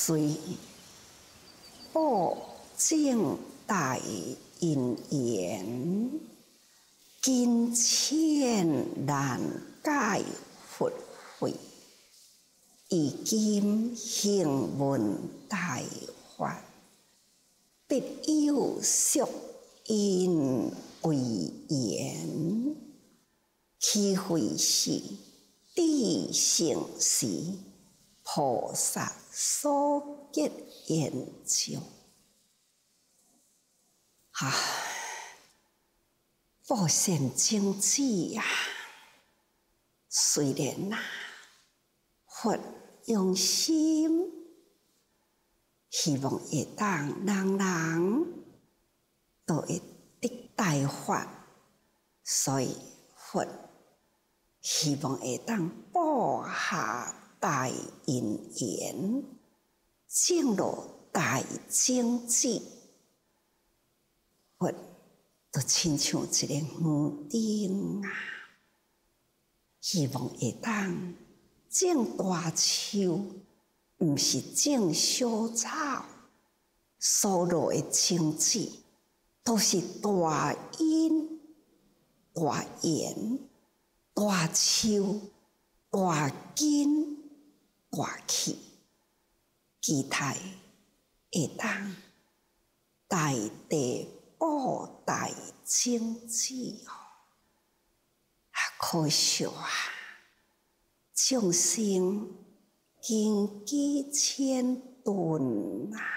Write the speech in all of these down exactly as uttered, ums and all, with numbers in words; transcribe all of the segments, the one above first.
随报正大因缘，今千难解佛慧，以今行闻大法，必有宿因为缘，其慧是地性时，菩萨所结缘就。啊，报善经济呀！虽然呐、啊，佛用心，希望会当人人都会得大法，所以佛希望会当播下大因缘，正落大经济。佛就亲像一个园丁啊，希望会当种大树，毋是种小草，所落的经济都是大因、大缘、大树、大根、大气，其他会当大地报大经济哦，啊，可惜啊，众生经几千吨啊，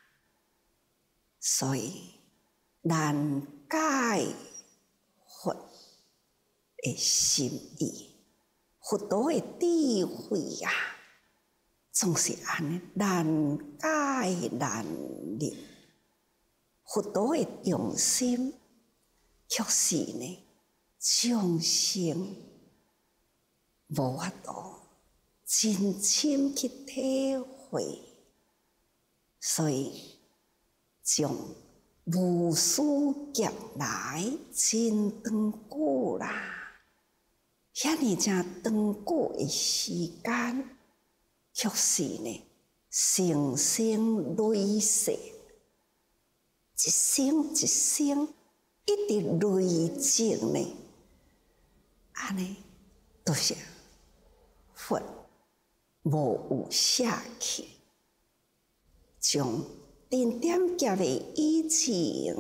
所以难解佛的心意，佛陀的智慧啊，总是安尼难解难入。佛陀的用心，却是呢，众生无法度真深去体会，所以将无数劫来真长久啦，遐尼正长久的时间，却是呢，生生累世。一生一生一直累积呢，安尼都是佛无有舍去，将点点劫的以前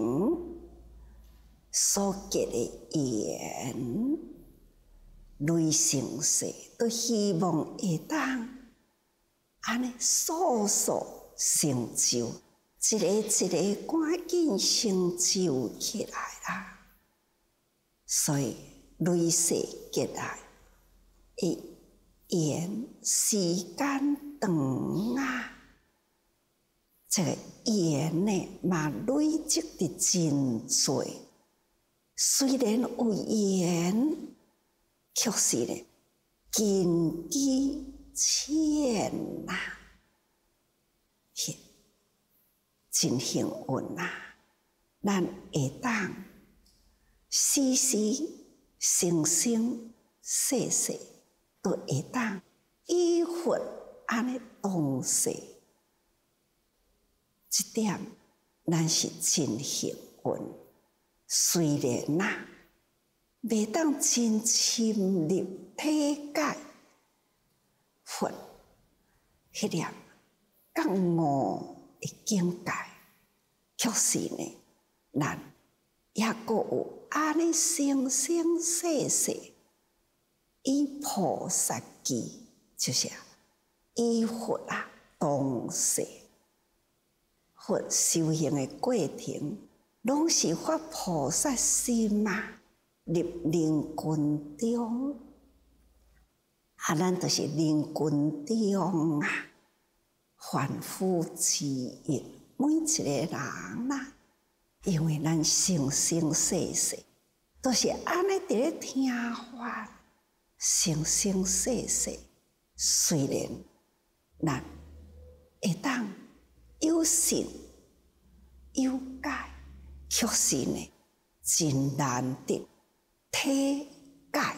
所结的缘累成世，都希望会当安尼速速成就。一个一个赶紧成就起来啦，所以累世结来的缘时间长啊，这个缘呢嘛累积的真多，虽然有缘，却是呢根基浅啊。真幸运啊！咱会当时时、生生世世都会当依佛安尼同世，这点咱是真幸运。虽然呐、啊，未当真深入体解佛迄点觉悟的境界，却是呢，咱也阁有安尼生生世世以菩萨基，就是以佛啊同世，佛修行的过程，拢是发菩萨心啊，入人群中，啊，咱就是人群中啊。凡夫之业，每一个人啊，因为咱生生世世都是安尼伫咧听法，生生世世，虽然咱会当有信有解，却是呢真难得体解。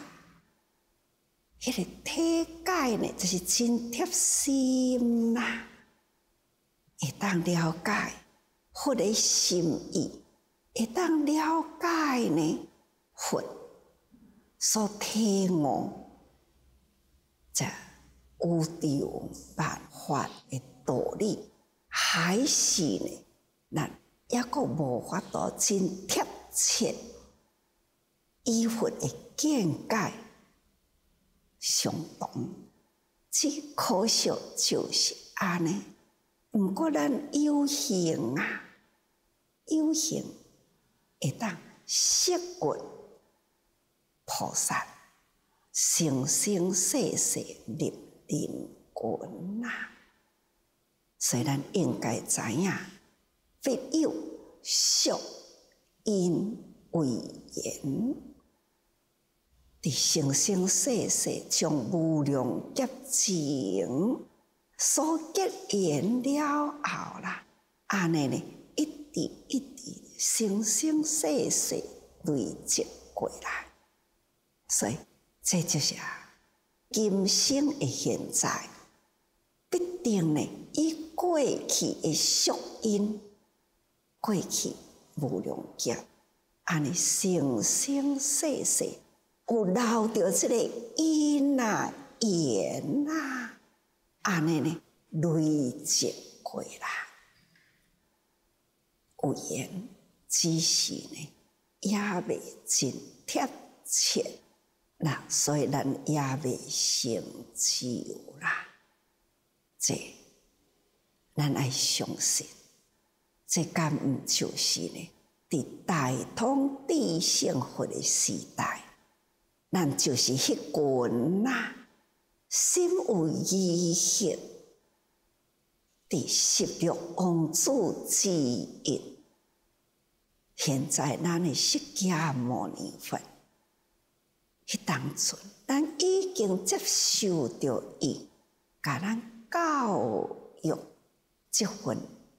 迄个体解呢，就是真贴心啦。 会当了解佛的心意，会当了解呢佛所体悟这宇宙万法的道理，还是呢，咱抑阁无法度真贴切与佛的见解相同。只可惜就是安尼。毋过咱有幸啊，有幸会当识觉菩萨生生世世历人群啊，所以咱应该知影，佛有宿因为缘，伫生生世世将无量劫前所结缘了后啦，安尼呢，一直一直生生世世累积过来，所以这就是啊，今生的现在，必定呢以过去的宿因，过去无量劫，安尼生生世世有留着这个因啊缘啊。安尼呢，累积过来，有缘只是呢，也未真贴切，那所以咱也未成就啦。这咱爱相信，这敢毋就是呢？伫大通智胜佛的时代，咱就是迄群呐。心有疑惑，伫十六王子之一。现在咱的释迦牟尼佛，迄当阵，咱已经接受到伊，甲咱教育这份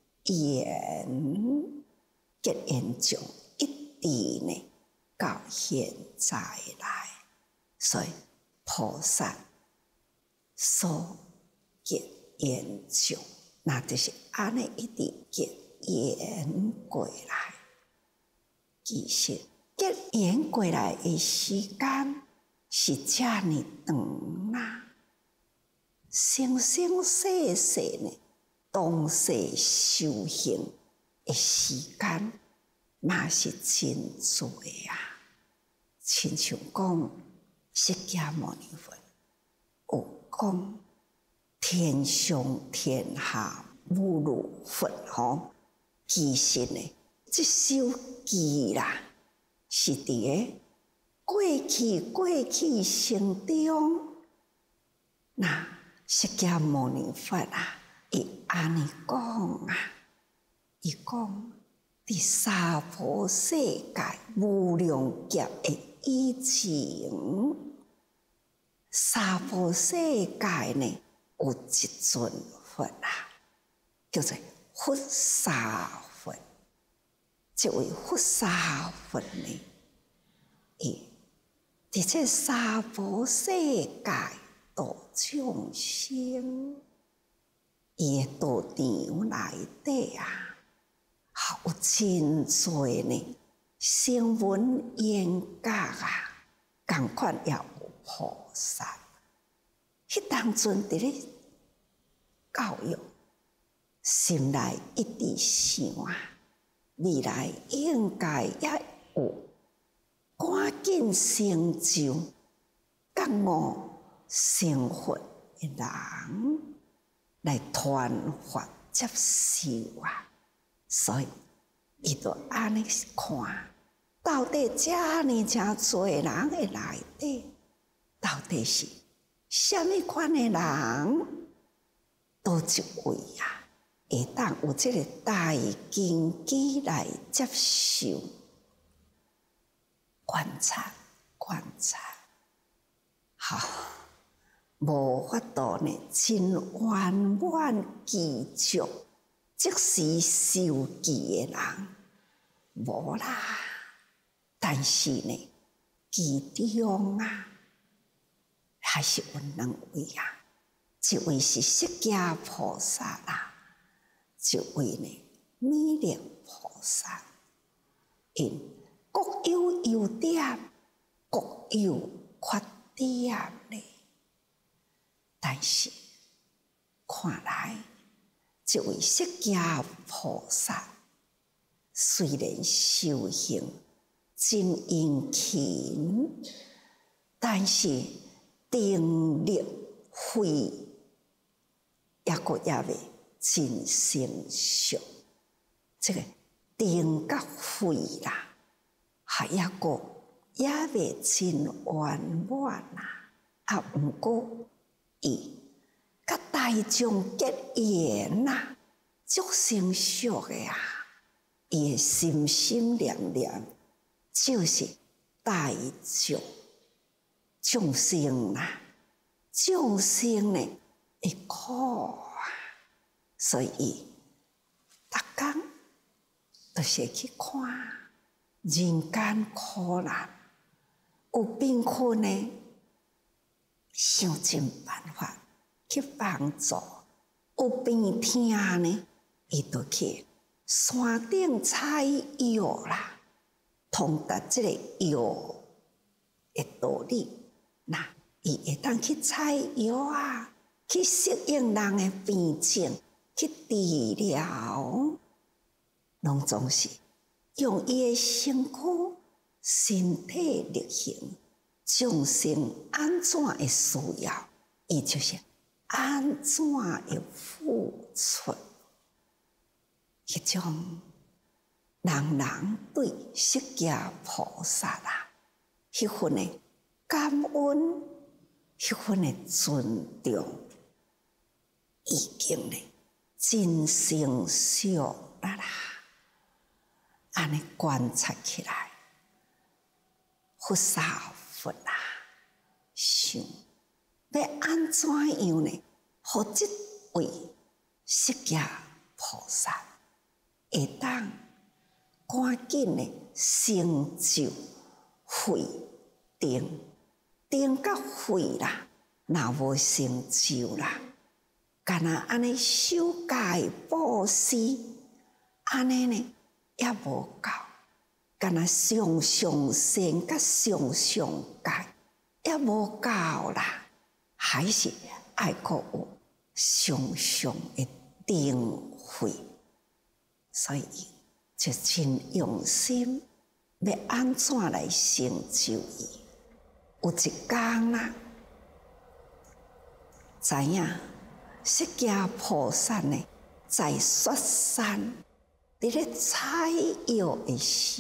缘结缘种，一直呢到现在来，所以菩萨。所结缘种，那就是安尼一直结缘过来。其实结缘过来的时间是遮尼长啦，生生世世呢，当世修行的时间嘛是真多啊。亲像讲释迦牟尼佛有。讲天上天下无如佛吼，其实呢，这首记啦，是伫个过去过去生中，那释迦牟尼佛啊，伊安尼讲啊，伊讲伫娑婆世界无量劫的以前。娑婆世界呢，有一尊佛啊，叫做佛沙佛。这位佛沙佛呢，伊伫这娑婆世界度众生，伊的道场内底啊，有真多呢声闻缘觉啊，同款也有菩萨，迄当阵伫咧教育，心内一直想啊，未来应该也有赶紧成就觉悟成佛的人来传法接受啊，所以伊就安尼看，到底遮尼诚多人的内底。到底是什么款的人？多一位啊，会当有这个大根基来接受、观察、观察，好，无法度呢，真圆满具足，即时受记的人无啦。但是呢，其中啊。还是有两位啊，一位是释迦菩萨啦， 一位呢弥勒菩萨，因各有优点，各有缺点呢。但是看来，这位释迦菩萨虽然修行真殷勤，但是定力慧也个也未真成熟。这个定甲慧啦，还也个也未真圆满啦。啊，毋过伊甲大众结缘啦，足成熟个啊！伊的心心念念就是大众众生啦，众生呢会苦啊，所以逐工就是去看人间苦难，有病困呢，想尽办法去帮助；有病痛呢，伊就去山顶采药啦，通达这个药的道理。那伊会当去采药啊，去适应人的病症，去治疗，拢总是用伊的身躯、身体力行，众生安怎会需要，伊就是安怎会付出。迄种人人对释迦菩萨啦，迄份的感恩，迄份的尊重，已经呢真成熟啦啦。安尼观察起来，佛萨佛啊，想要安怎样呢？互即位释迦菩萨会当赶紧的成就慧定，定甲慧啦，若无成就啦，干那安尼修戒布施，安尼呢也无够，干那上上善甲上上戒也无够啦，还是爱阁有上上的定慧。所以就真用心，要安怎来成就伊？有一天啦，知影释迦菩萨呢，在雪山伫咧采药的时，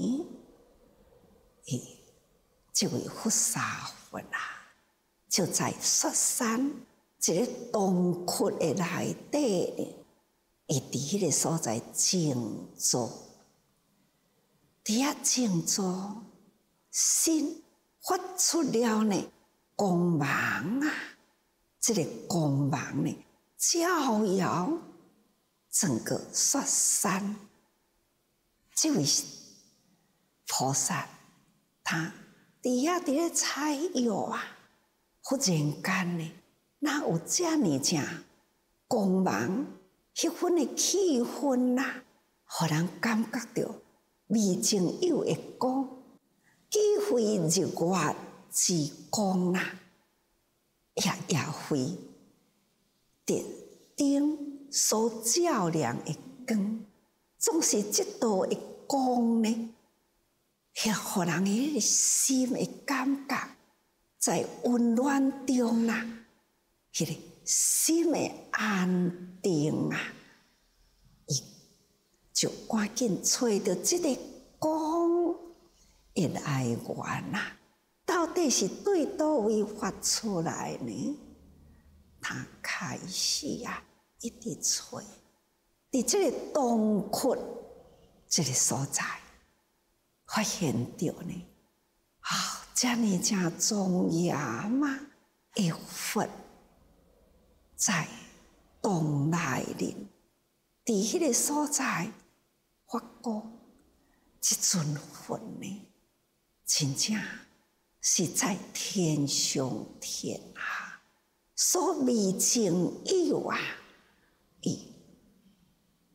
伊这位佛萨佛啊，就在雪山一个洞窟的内底呢。伊伫迄个所在静坐，伫遐静坐，心发出了呢光芒啊！这个光芒呢，照耀整个雪山。这位菩萨，他伫遐伫咧采药啊，忽然间呢，哪有遮尼正光芒？迄份的气氛啦，互人感觉到未曾有的光，既非日月之光啦，也也非电灯所照亮的光，总是这道的光呢，遐互人的心的感觉，在温暖中啦，迄个心的安定啊，伊就赶紧找到这个光的来源啊，到底是对倒位发出来呢？他开始啊，一直找，伫这个洞窟这个所在，发现到呢，啊、哦，这呢正庄严嘛，的佛。在洞内面，伫迄个所在，发觉即尊佛呢，真正是在天上天下所未曾有啊！伊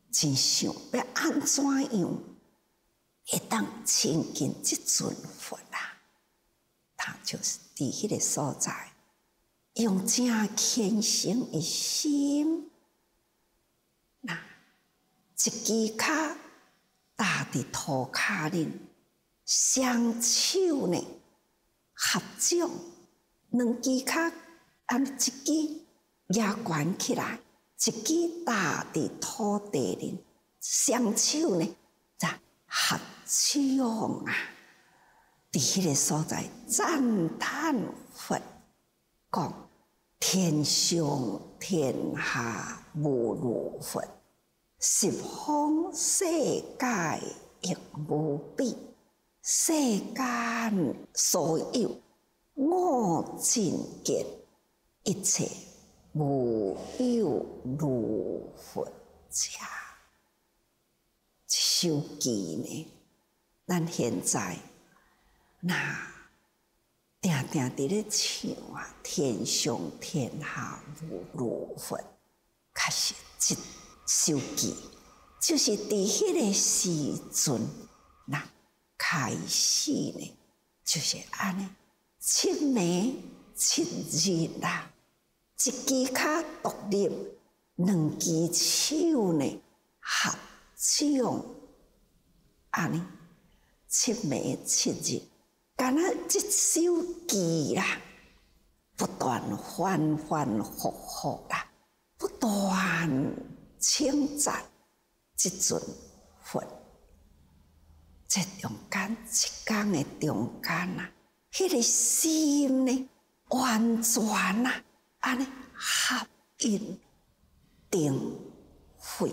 真想要安怎样会当亲近即尊佛啊？他就是伫迄个所在，用正虔诚的心，那一支脚踏伫涂骹顶，双手呢合掌，两支脚按一支压悬起来，一支踏伫土地顶，双手呢则合掌啊！伫迄个所在赞叹佛，讲天上天下无如佛，十方世界亦无比。世间所有我净见，一切无有如佛家。这首偈呢，咱现在那定定伫咧唱啊，天上天下无如佛，确实一首偈，就是伫迄个时阵，那开始呢，就是安尼，七暝七日啦，一支脚独立，两支手呢合掌，安尼七暝七日，敢若即首偈啦，不断反反复复啦，不断称赞即尊佛。这中间一天的中间啊，迄、那个心呢，完全啊，安尼合一定慧，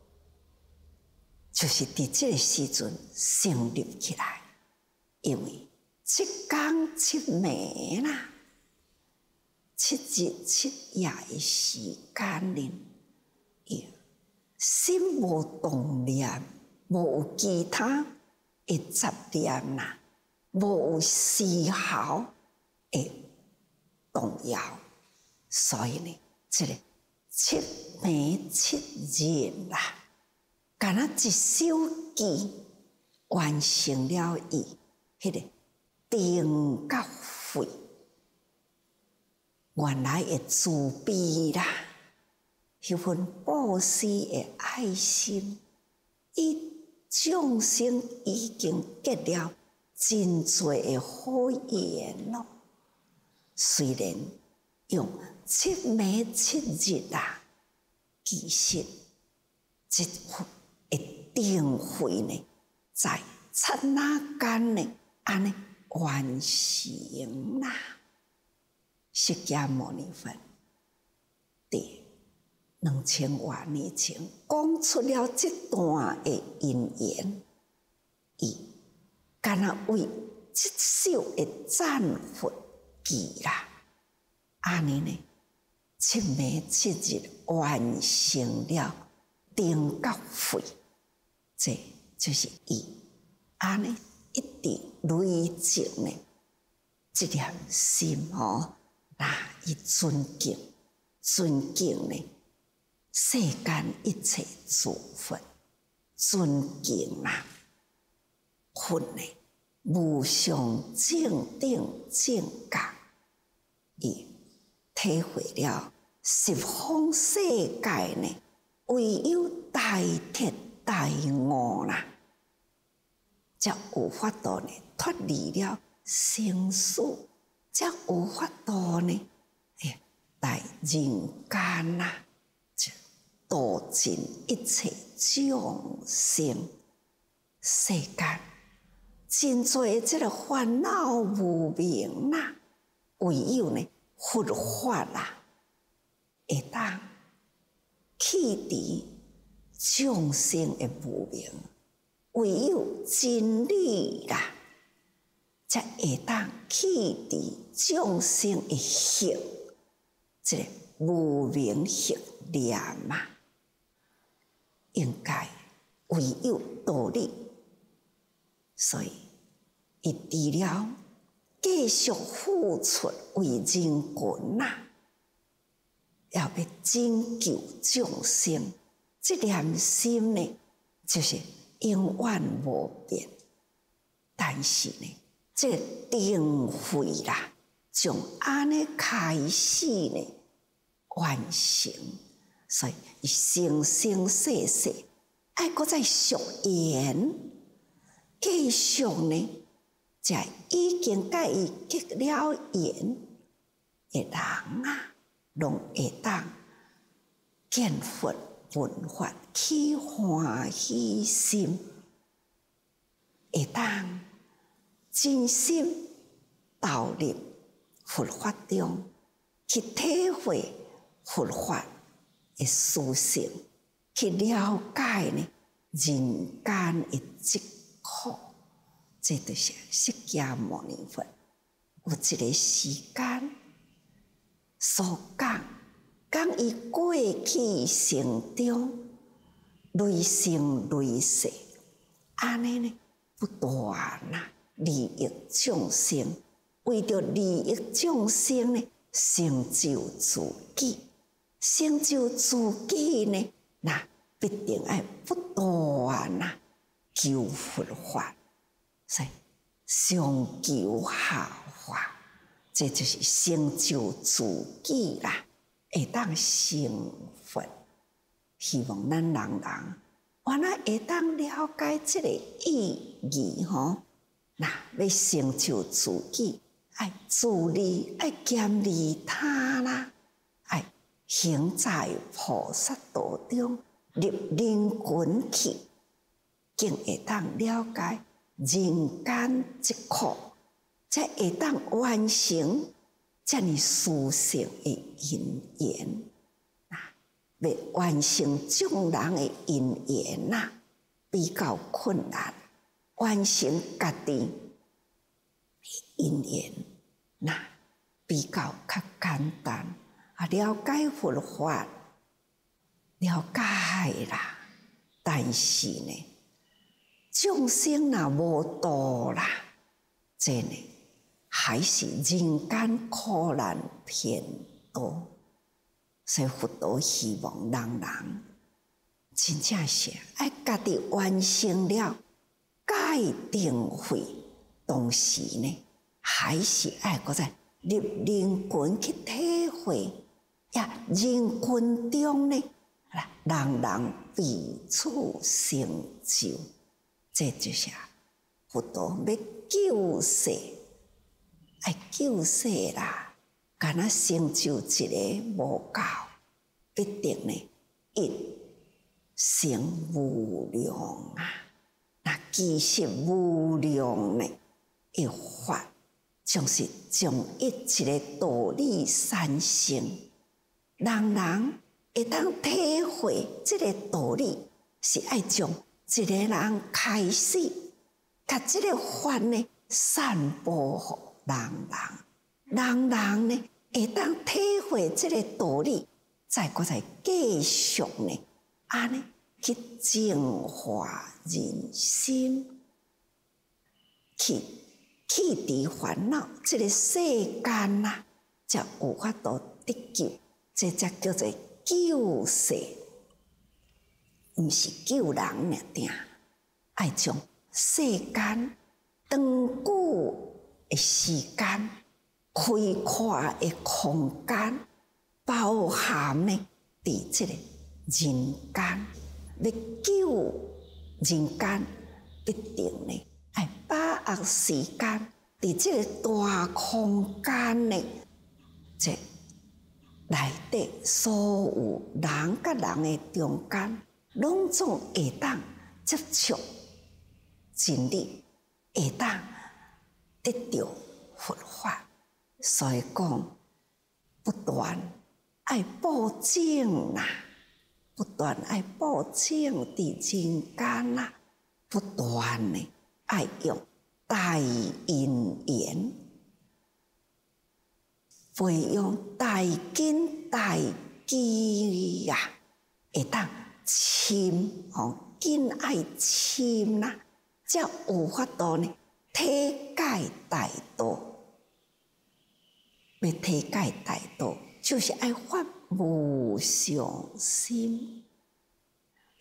就是伫这个时阵成立起来。因为七天七暝啦，七日七夜的时间里，伊心无动念，无有其他的杂念啦，无有丝毫的动摇，所以呢，这个七暝七日啦，敢若一首偈完成了伊迄个定觉慧，原来的慈悲啦，迄份布施的爱心，伊众生已经结了真多的好缘咯。虽然用七暝七日啊，其实这一定会呢，在刹那间呢，安尼完成啦。释迦牟尼佛伫两千多年前讲出了这段的因缘，伊敢若为这首的赞佛偈啦，安尼呢，七暝七日完成了定觉慧，这就是伊安尼一直累积呢，这念心哦，那伊尊敬尊敬呢。世间一切诸佛，尊敬啊，佛呢无上正等正觉，伊体会了十方世界呢，唯有大彻大悟啦，才有法度呢脱离了生死，才有法度呢，哎，在人间啦。度尽一切众生，世间真多这个烦恼无明啦，唯有呢佛法啦，会当去除众生的无明，唯有真理啦，才会当去除众生的行，这个无明行念嘛。应该唯有道理，所以伊除了继续付出为人群呐，要要拯救众生， 这念心呢，就是永远无变。但是呢，这定慧啦，从安尼开始呢完成，所以伊生生世世爱搁再续缘，继续呢，才已经甲伊结了缘的人啊，拢会当见佛闻法起欢喜心，会当真心投入佛法中，去体会佛法的殊胜，去了解呢人间的疾苦。这就是释迦牟尼佛有一个时间所讲，讲伊过去生中累生累世，安尼呢不断啊利益众生，为着利益众生呢，成就自己，成就自己呢，那必定要不断啊求佛法，所以上求下化，这就是成就自己啦，会当成佛。希望咱人人原来会当了解这个意义吼。那要成就自己，爱自利，爱兼利他啦，爱行在菩萨道中，入人群去，更会当了解人间疾苦，才会当完成这么殊胜的因缘。要完成众人的因缘呐，比较困难。完成家己因缘，那比较较简单。啊，了解佛法，了解啦，但是呢，众生若无度啦，这呢还是人间苦难偏多。所以佛陀希望人人真正是爱家己完成了戒定慧，同时呢，还是爱搁在入人群去体会，呀，人群中呢，人人彼此成就，这就是佛陀要救世，爱救世啦，敢若成就一个无够，必定呢一成无量啊！那其实无量呢，一法就是将一一个道理产生，人人会当体会这个道理，是爱从一个人开始，把这个法呢散播给人人，人人呢会当体会这个道理，再搁再继续呢，安尼去净化人心，去去除烦恼，这个世间呐、啊，才有法度得救，这才叫做救世，毋是救人尔定。爱将世间长久的时间、开阔的空间，包含呢，伫这个人间。要救人间，必定呢，爱把握时间，伫这个大空间呢，这内底所有人甲人的中间，拢总会当接触真理，会当得到佛法。所以讲，不断爱保证啦。不断爱保证伫人间啦，不断呢爱用大因缘，培养大根大基呀，会当深哦，根爱深啦，才有法度呢体解大道。要体解大道，就是爱发无上心，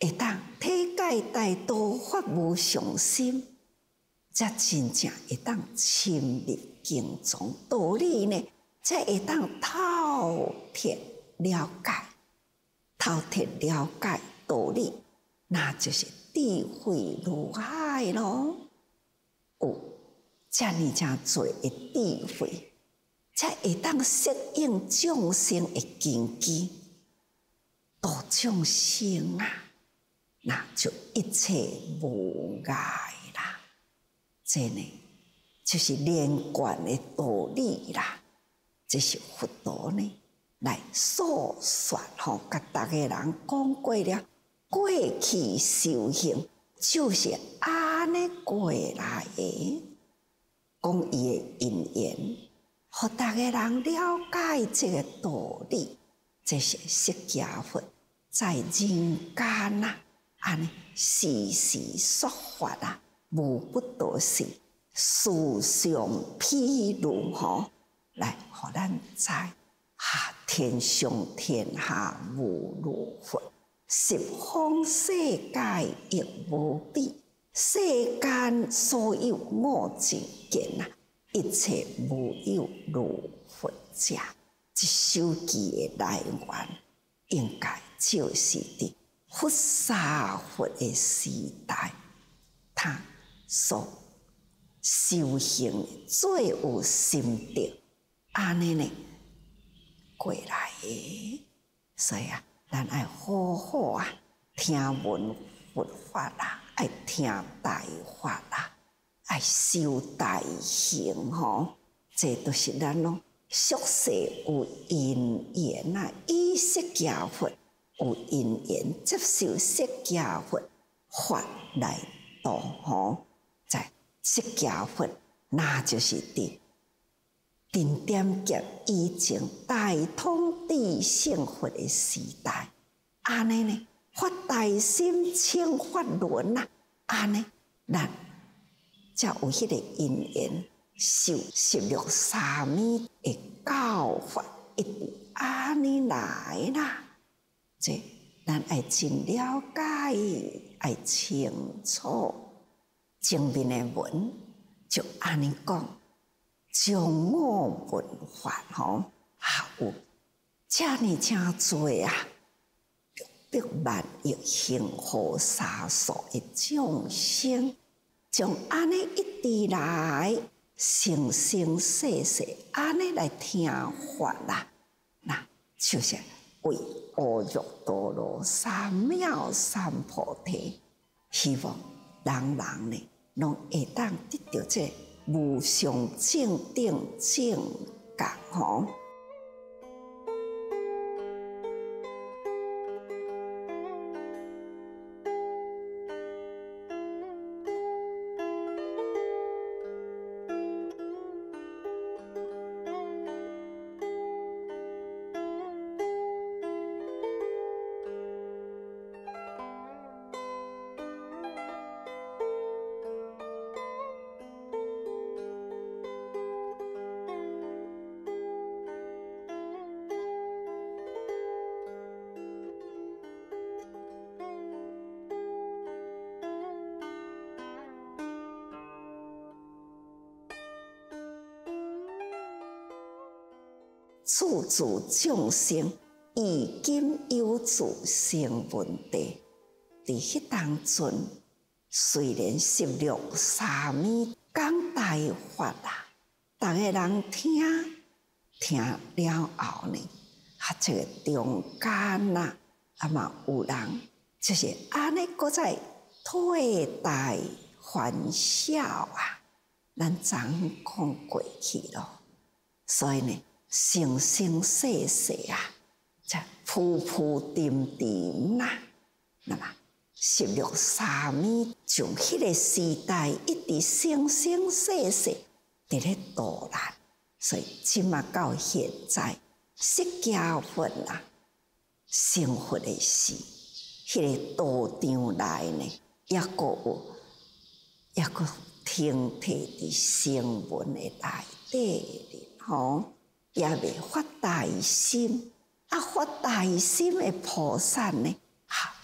会当体解大道发无上心，才真正会当深入经藏道理呢，才会当透彻了解，透彻了解道理，那就是智慧如海咯。有遮尔正多的智慧，才会当适应众生的根基，度众生啊，那就一切无碍啦。这呢，就是连贯的道理啦。这是佛陀呢来诉说吼，甲大家人讲过了，过去修行就是安尼过来的。讲伊的因缘，互大家人了解这个道理，这是释迦佛在人间啊，安尼时时说法啊，无不都是时常披露吼，来互咱知，哈，天上天下无如佛，十方世界亦无比。世间所有我之见啊，一切无有如佛者。这首记的来源，应该就是伫佛沙佛的时代，他所修行最有心得，安尼呢过来的。所以啊，咱爱好好啊听闻佛法啦。爱听大法啦，爱修大行吼，这都是咱咯宿世有因缘啊，以释迦佛有因缘接受释迦佛法来度吼，在释迦佛那就是伫顶点劫以前大通智胜佛的时代，安尼呢？发大心，清法轮啊！安尼，咱才有迄个因缘，受十六三昧的教法，一直安尼来啦。这咱爱真了解，爱清楚。前面的文就安尼讲，将我文法吼，也有遮尔正多啊！百万亿恒河沙数的众生，将安尼一直来生生世世安尼来听法啦，那就是为阿耨多罗三藐三菩提，希望人人呢，拢会当得到这无上正等正觉吼。处处众生已今有自生问题。伫迄当阵，虽然十六三昧讲大法啦，逐个人听听了后呢，啊，这个中间呐，啊嘛有人就是安尼，搁再退大欢笑啊，咱昨讲过去咯，所以呢。生生世世啊，这浮浮沉沉啦。那么十六三昧从迄个时代一直生生世世伫咧度咱，所以即嘛到现在，释迦佛啊，成佛的时，迄、那个道场内呢，也个有，也个停摕伫声闻的内底哩，吼。也未发大心，啊发大心的菩萨呢，啊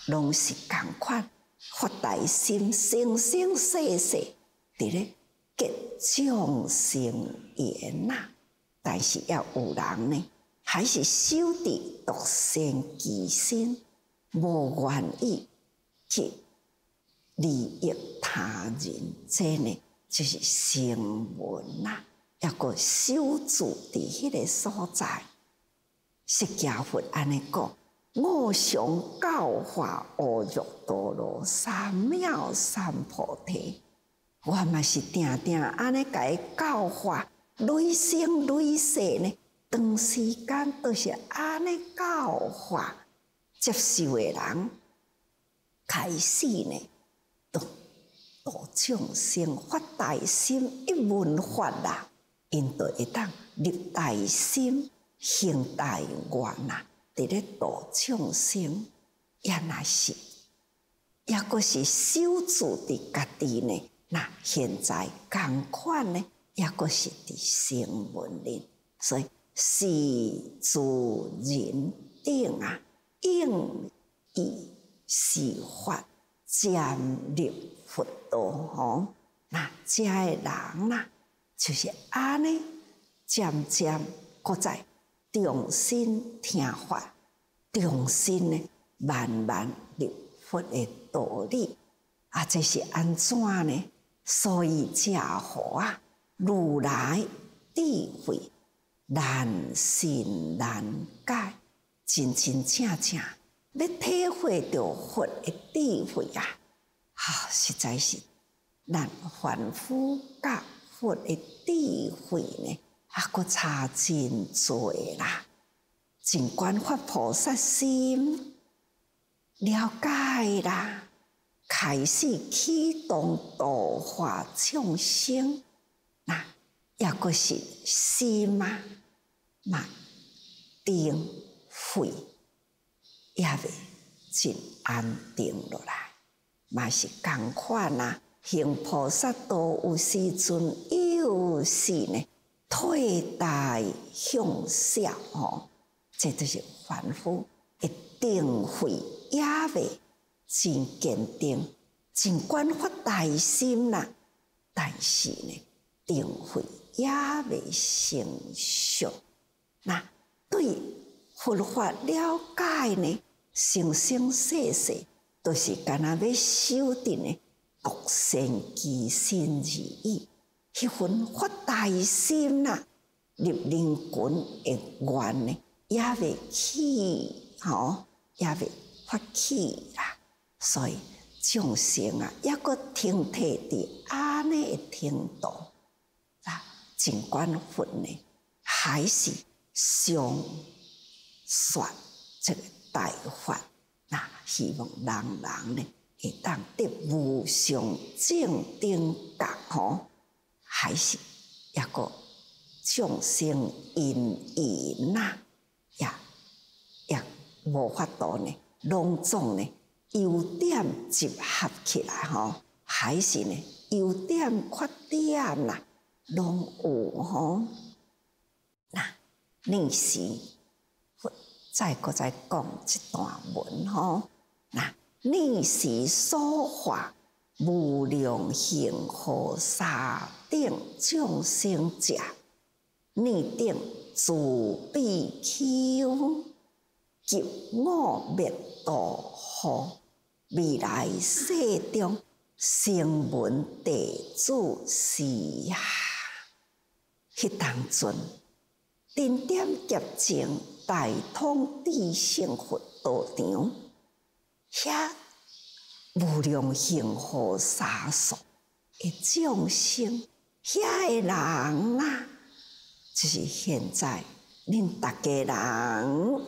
拢是共款，发大心，生生世世伫咧结众生缘呐。但是要有人呢，还是守伫独善其身，无愿意去利益他人，这呢就是声闻呐。抑个守住伫迄个所在，释迦佛安尼讲。我想教化阿耨多罗三藐三菩提，我嘛是定定安尼甲伊教化，累生累世呢，长时间都是安尼教化，接受的人开始呢，度度众生发大心，一闻法啦，因就会当立大心，行大愿啦。伫咧度众生，也若是，也阁是守住伫家己呢。那现在共款呢，也阁是伫声闻人，所以是自人等啊，应以是法渐入佛道吼。那遮个人啦，就是安尼，渐渐搁在。重新听法，重新呢慢慢入佛的道理，啊，这是安怎呢？所以假何啊，如来智慧难信难解，真真正正要体会到佛的智慧啊！啊，实在是咱凡夫甲佛的智慧呢。啊，佫差真多啦！尽管发菩萨心，了解啦，开始启动度化众生，那也佫是心啊，嘛定慧也未真安定落来，嘛是共款啦。行菩萨道有时阵，有时呢。退大向小吼，这就是凡夫一定会也未真坚定，尽管发大心啦，但是呢，定会也未成熟。那对佛法了解呢，生生世世都是干那要修定呢，独善其身而已。迄份发大心啦，入人群的愿呢，也未起吼，也未发起啦。所以众生啊，也阁停滞伫安尼的程度啊。尽管佛呢，还是上说这个大法，那希望人人呢，会当得无上正等觉吼。还是也个众生因缘呐，也也无法度呢，拢总呢优点集合起来吼，还是呢优点缺点啦，拢有吼。那呢时再个再讲一段文吼，那呢时说法。无量行护沙顶众生者，逆顶自悲求，及我灭度护，未来世中声闻弟子是啊。迄当阵，顶点洁净大通智胜佛道场，遐。无量行护沙数的众生，遐个人啦，就是现在恁大家人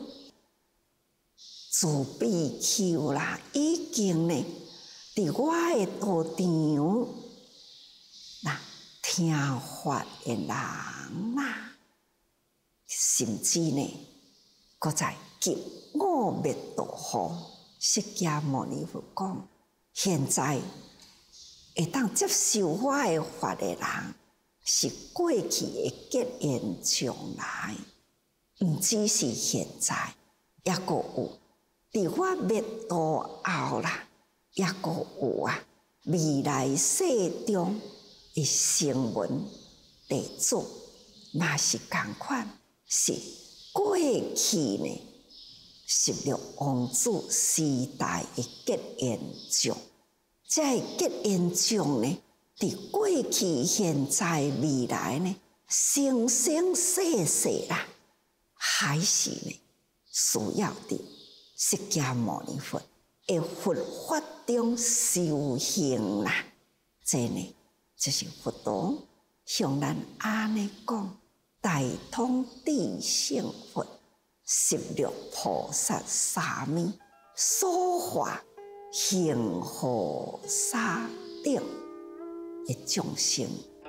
自悲求啦，已经呢，伫我的道场，那听法的人啦，甚至呢，搁在急我灭度护。释迦牟尼佛讲，现在会当接受我的法的人，是过去的结缘将来，毋只是现在，也阁有伫我灭度后啦，也阁有啊，未来世中的声闻地祖，嘛是共款，是过去呢十六王子时代的结缘种。这结缘种呢，伫过去、现在、未来呢，生生世世啦，还是呢需要伫释迦牟尼佛的佛法中修行啦。这呢，就是佛陀向咱安尼讲，大通智胜佛十六菩萨三昧所化恒河沙顶的众生。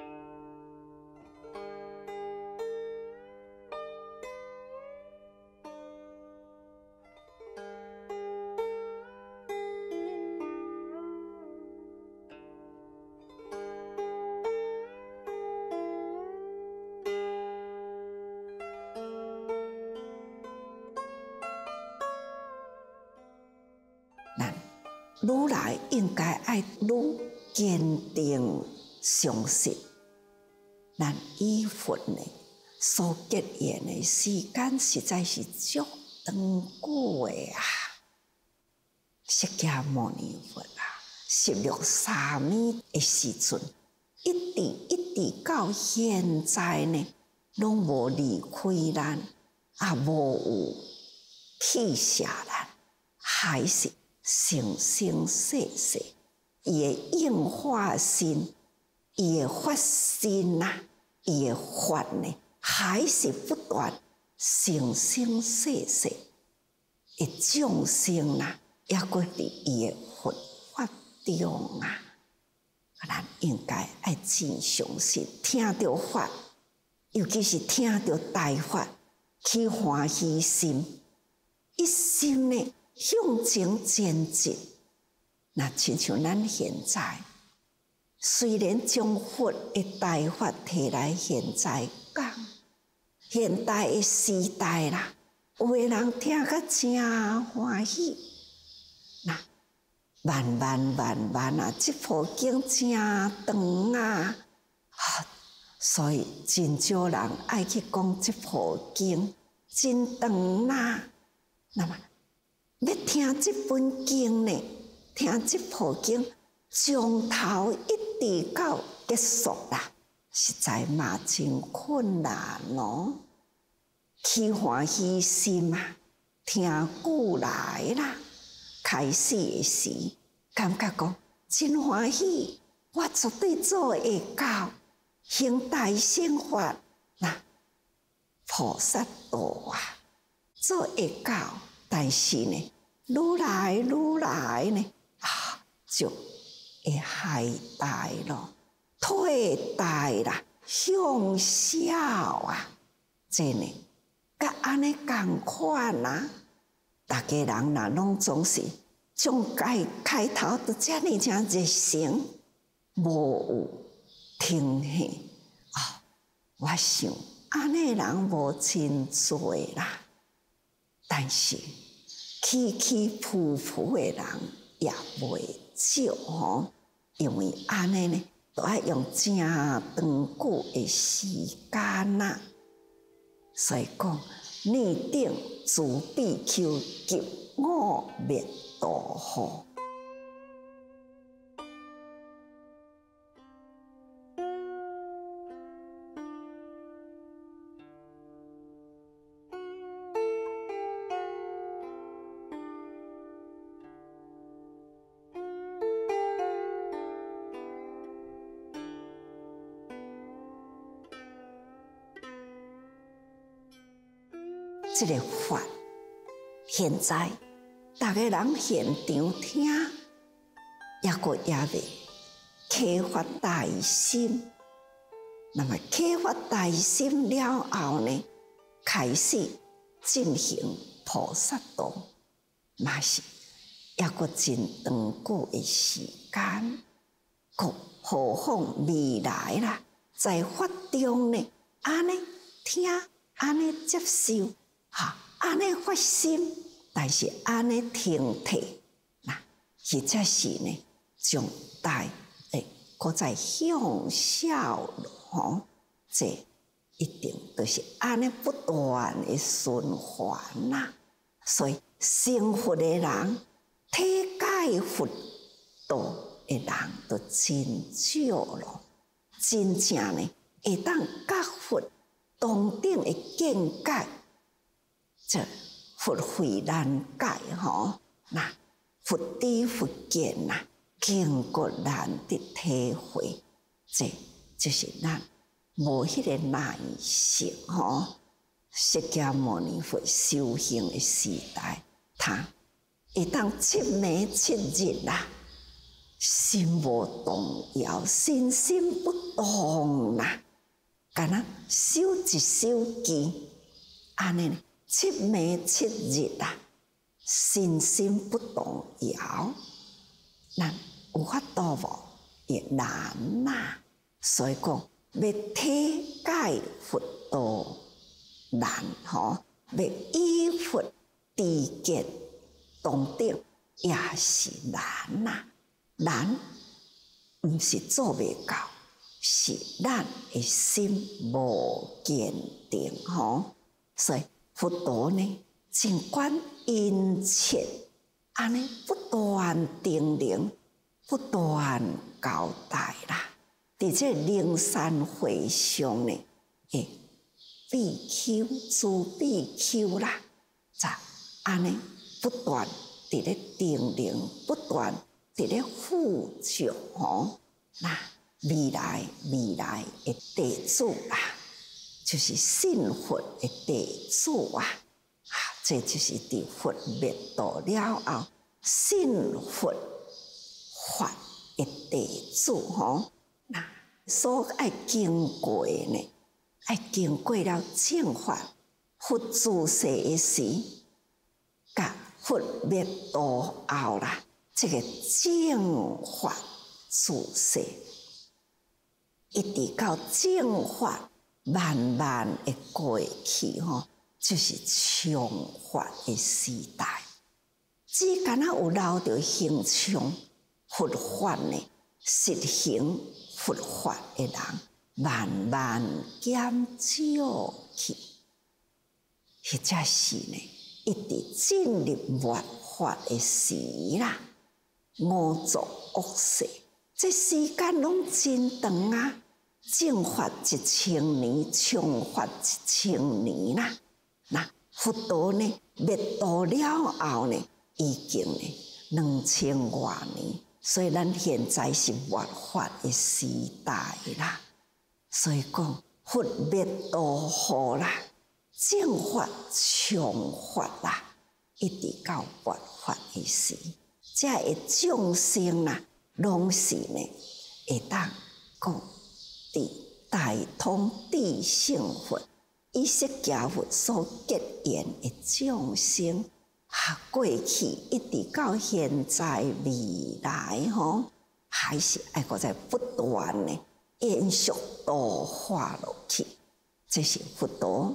愈来应该爱愈坚定相信，咱与佛呢所结缘的时间实在是足长久的啊！释迦牟尼佛啊，十六三昧的时阵，一直一直到现在呢，拢无离开咱，也无有弃下咱，还是生生世世，伊的应化身，伊的法身呐，伊的法呢，还是不断生生世世的众生呐，也搁伫伊的佛法中啊。咱应该爱真相信，听到法，尤其是听到大法，起欢喜心，一心呢向前前进。那亲像咱现在，虽然将佛的大法摕来现在讲，现代的时代啦，有的人听甲真欢喜，那万万万万啊！这部经真长啊，啊，所以真少人爱去讲这部经真长啦。那么要听这本经呢，听这部经从头一直到结束啦，实在嘛真困难咯。起欢喜心啊，听久来啦。开始的时，感觉讲真欢喜，我绝对做会到，行大乘法，那菩萨道啊，做会到。但是呢，愈来愈来呢，啊，就会懈怠咯，退怠啦，向小啊，这呢，甲安尼共款啊。大家人若拢总是从开开头都遮尔遮热诚，无有停下啊！我想安尼人无真多啦，但是起起伏伏的人也袂少吼，因为安尼呢，都要用真长久的时间啦，所以讲。逆顶自比丘急我灭度后，这个法，现在大家人现场听，也阁也未启发大心。那么启发大心了后呢，开始进行菩萨道，嘛是也阁真长久的时间。故何况未来啦，在法中呢，安尼听，安尼接受。哈，安尼发心， 但是安尼停退，那或者是呢，将大诶，搁再向效咯，吼，这一定都是安尼不断的循环啦。所以成佛的人，体解佛道的人都真少咯，真正呢会当觉佛当顶的见解，这佛慧难解吼，那佛知佛见呐，经过难得体会，这就是咱无迄个耐性吼。释迦牟尼佛修行的时代，他会当七暝七日啦，心无动摇，心心不动啦，干那修一修记，安尼七暝七日啦，心心不动摇，咱有法度无？也难呐。所以讲，要体解佛道难吼，要依佛知见当顶也是难呐。难，毋是做袂到，是咱的心无坚定吼。所以佛陀呢，尽管殷切，安尼不断叮咛，不断交代啦。伫这灵山会上呢，诶，比丘、诸比丘啦，则安尼不断伫咧叮咛，不断伫咧护佑吼。那未来未来的弟子啦，就是信佛的弟子啊，啊，这就是伫佛灭度了后，信佛法的弟子吼。那所爱经过呢，爱经过了正法，佛住世的时，甲佛灭度后啦，这个正法住世，一直到正法慢慢的过去吼，就是常法的时代。只敢若有留着形象佛法呢，实行佛法的人慢慢减少去，或者是呢，一直进入末法的时啦，五浊恶世，这时间拢真长啊！正法一千年，常法一千年啦。那佛陀呢，灭度了后呢，已经呢两千多年。所以咱现在是末法的时代啦，所以讲佛灭度后啦，正法、常法啦，一直到末法的时，这个众生啦，拢是呢会当讲伫大通智胜佛、以释迦佛所结缘的众生。啊，过去一直到现在未来吼，还是爱搁在不断的延续度化落去。这是佛陀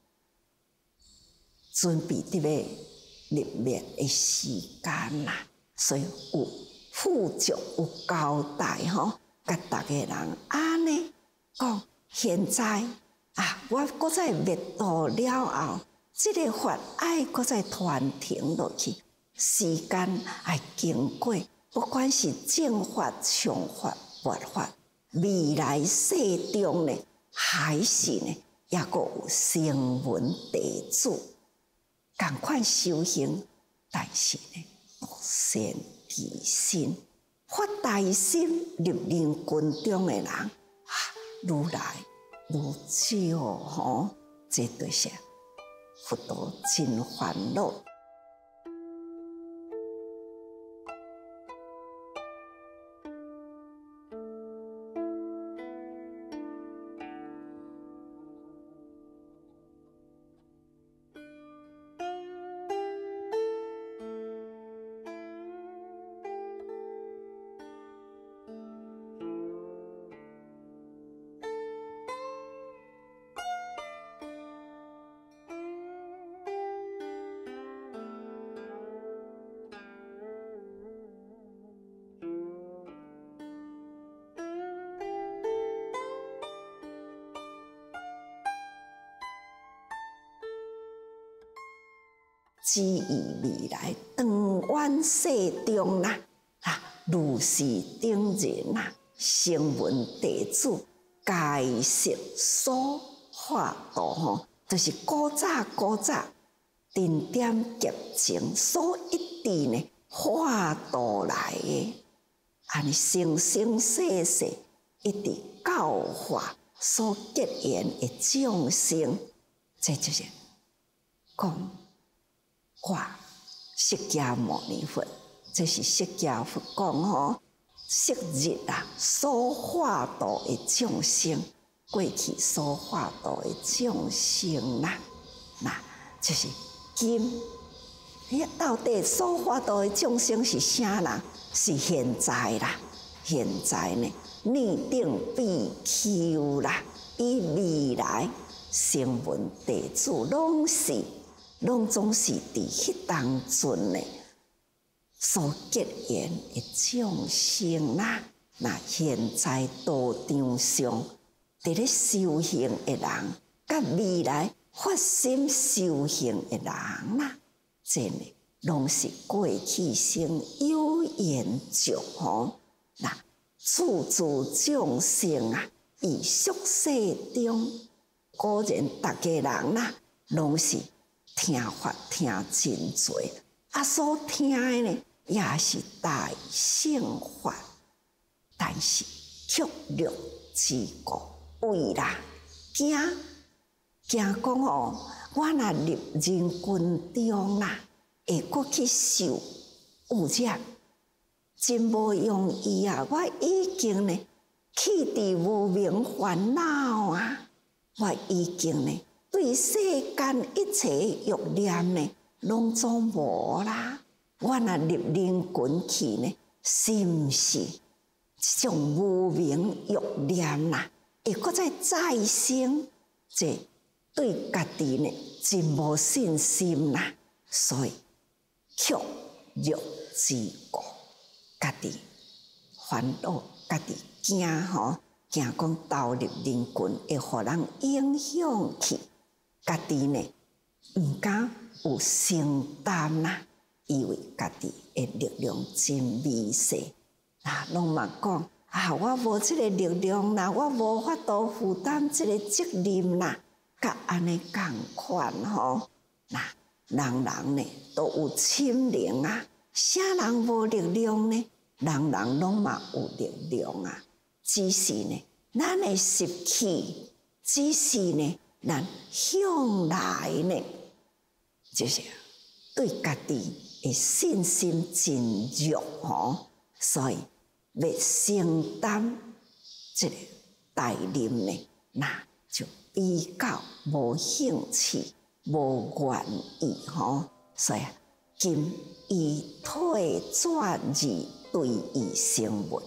准备伫要入灭的时间啦，所以有附注有交代吼，甲逐个人安尼讲。现在啊，我搁再灭度了后。这个法爱搁再传承落去，时间爱经过，不管是正法、常法、末法，未来世中呢，还是呢，也阁有声闻弟子，同款修行，但是呢，无善提心，发大心入灵群中的人，啊，愈来愈少吼，这就是。佛陀真烦恼。 指意未来长远世中啦，啊，如是等人啊，声闻弟子该识所化度吼，就是古早古早定点结情所一致呢化度来的，安尼生生世世一直教化所结缘的众生，这就是讲我释迦牟尼佛，这是释迦佛讲吼，昔日啊所化度的众生，过去所化度的众生啦，那就是今，迄到底所化度的众生是啥人？是现在啦，现在呢，拟定必求啦，以未来声闻弟子拢是，拢总是伫迄当阵呢所结缘的众生啦。那现在道场上伫咧修行的人，甲未来发心修行的人啦，这呢拢是过去生有缘种吼。那处处众生啊，以俗世中，果然大家人啦，拢是听法听真多，啊，所听的呢也是大乘法，但是曲略之故，为啦惊惊讲哦，我若入人群中啦，会搁去受污染，真无容易啊！我已经呢弃伫无明烦恼啊，我已经呢对世间一切欲念呢拢总无啦。我若入人群去呢，是毋是这种无明欲念啦，会搁再再生？这对家己呢真无信心啦，所以曲略之故，家己烦恼，家己惊吼，惊讲投入人群会互人影响去，家己呢毋敢有承担啦，以为家己的力量真微细，啊，拢嘛讲啊，我无即个力量啦，我无法度负担即个责任啦，甲安尼共款吼，那人人呢都有心灵啊，啥人无力量呢？人人拢嘛有力量啊，只是呢，咱会失去，只是呢，咱向来呢，就是对家己的信心真弱吼，所以要承担这个大任呢，那就比较无兴趣、无愿意吼，所以今以退转而对伊声闻。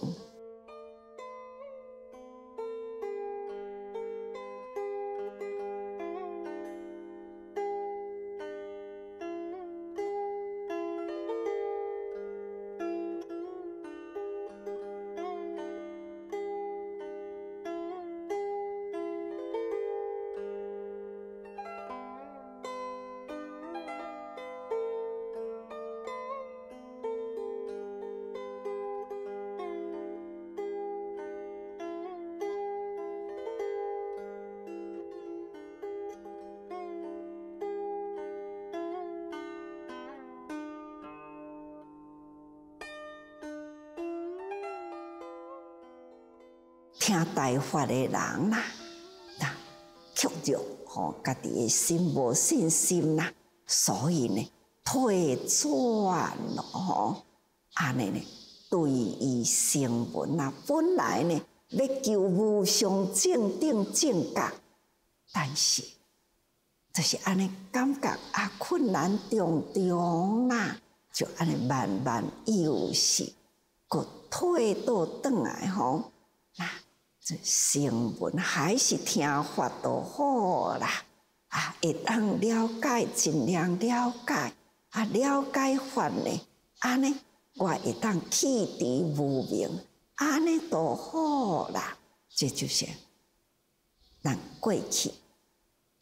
听大法的人啦，那曲弱吼，家己的心无信心啦，所以呢退转咯吼，安尼呢对伊声闻啊，本来呢要求无上正等正觉，但是就是安尼感觉啊困难重重啦，就安尼慢慢又是个退倒转来吼，那。这声闻还是听法就好啦，啊，会当了解，尽量了解，啊，了解法呢，安尼我会当弃除无明，安尼就好啦。这就是咱过去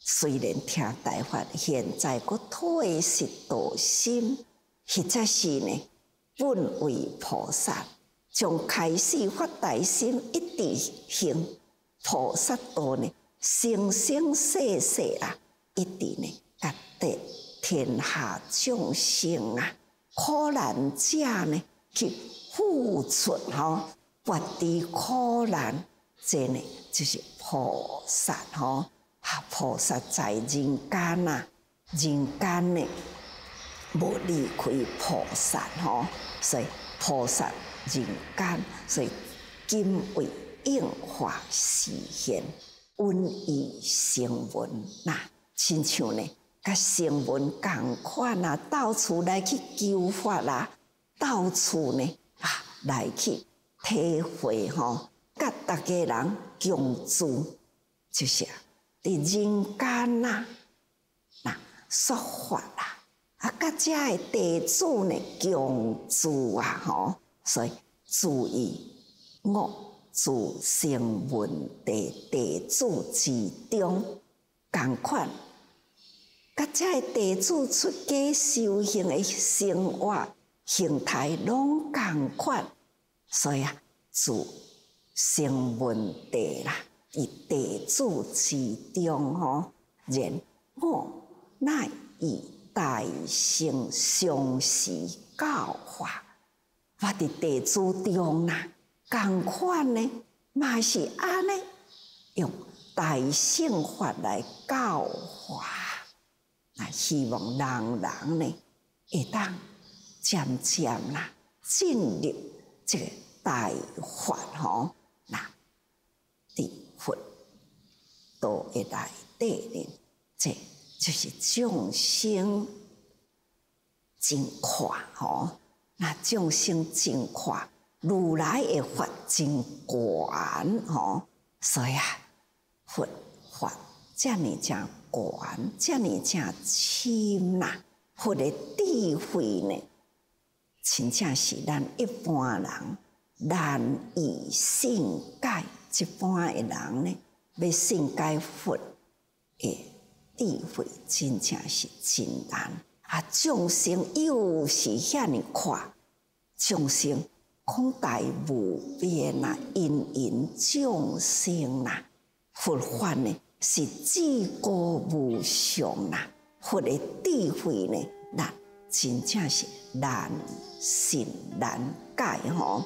虽然听大法，现在佫退失道心，或者是呢，本为菩萨，从开始发大心，一直行菩萨道呢，生生世世啦，一直呢，甲得天下众生啊，苦难者呢，去付出吼，拔除苦难，这呢就是菩萨吼。啊，菩萨在人间啊，人间呢无离开菩萨吼，所以菩萨人间，所以今为应化示现，闻以成文呐，亲像呢，甲成文共款啊，到处来去求法啦，到处呢啊来去体会吼，甲大家人共助，就是啊。伫人间呐，嗱说法啦，啊，甲遮个地主呢共助啊，吼，所以注意我自成文地地主之中，共款，甲遮个地主出家修行的生活形态拢共款，所以啊，自成文地啦。伫地主之中吼，然我乃以大乘相时教化。我伫地主中啦，共款呢，嘛是安尼用大乘法来教化。那希望人人呢，会当渐渐啦进入这个大法吼，那伫佛道的内底呢，这就是众生真快吼。那众生真快，如来的法真悬吼，所以啊，佛法这么正悬，这么正深呐。佛的智慧呢，真正是咱一般人难以信解。一般的人呢，要信解佛的智慧，真正是真难。啊，众生又是遐尼快，众生广大无边啊，芸芸众生啊，佛法呢是至高无上啊，佛的智慧呢，咱真正是难信难解吼。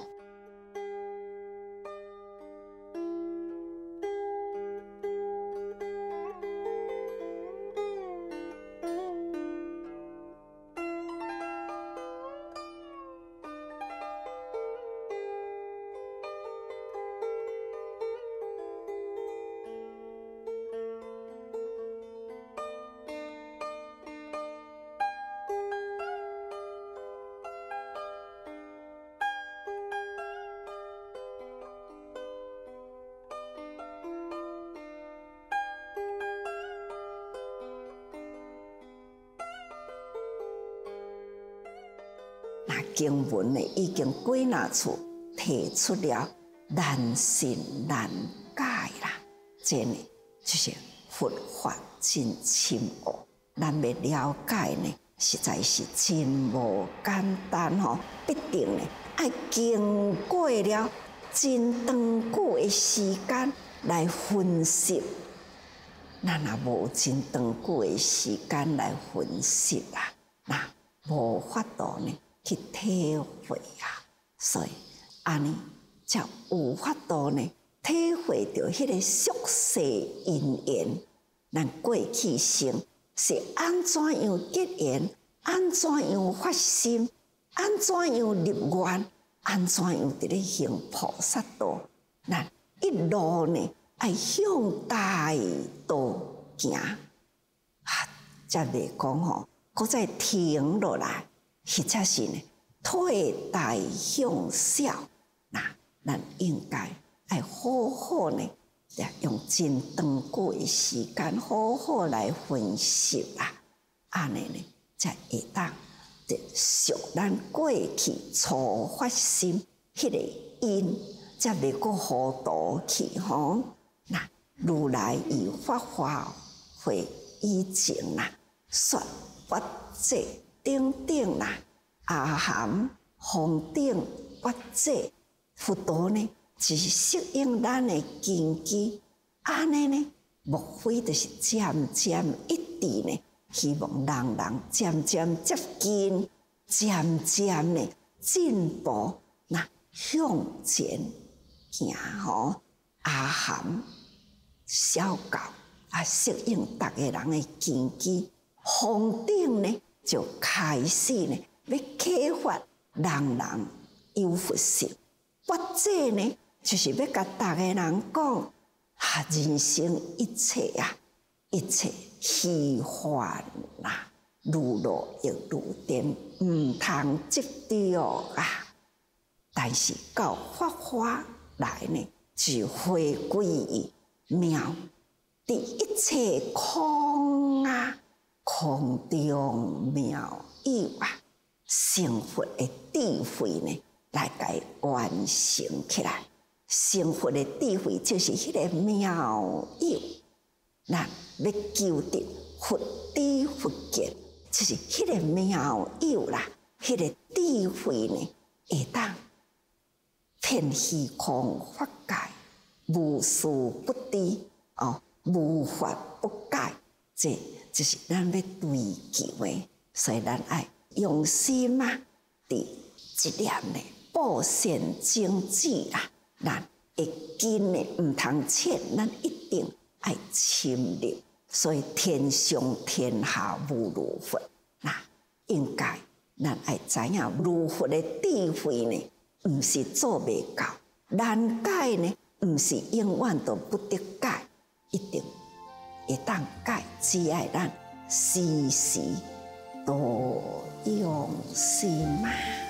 经文呢已经归纳出提出了难信难解啦，这呢就是佛法真深奥，咱要了解呢，实在是真无简单吼，必定呢要经过了真长久的时间来分析，咱若无真长久的时间来分析啦，那无法度呢去体会啊，所以安尼才有法度呢，体会到迄个宿世因缘，咱过去生是安怎样结缘，安怎样发心，安怎样立愿，安怎样伫咧行菩萨道，咱一路呢爱向大道行，啊，才袂讲吼，搁再停落来。或者是呢，退大向小，那咱应该要好好呢，用真长久的时间，好好来分析啦。安尼呢，才会当得属咱过去初发心迄个因，才袂阁糊涂去吼。那如来以法华会以前啦，说法者等等啦，阿含方等法者，佛陀呢，是适应咱的根基，安尼呢，莫非就是渐渐一致呢？希望人人渐渐接近，渐渐呢进步，那向前行吼。阿含小教啊，适应逐个人的根基，方等呢就开始呢要启发人人有佛性。法者呢，就是要甲逐个人讲，啊，人生一切啊，一切虚幻啦，如露亦如电，毋通执着啊。但是到法华来呢，就回归于妙，伫一切空啊，空中妙有啊，成佛的智慧呢，来甲伊完成起来。成佛的智慧就是迄个妙有，咱要求得佛知佛见，就是迄个妙有啦，迄个智慧呢，会当遍虚空法界，无事不知哦，无法不解，这就是咱要追求的。所以咱爱用心啊，伫一念呢布善种子啦，咱会根呢毋通浅，咱一定爱深入。所以天上天下无如佛，那应该咱爱知影如佛的智慧呢，毋是做袂到，难解呢，毋是永远都不得解，一定会当解，只爱咱时时多用心啊。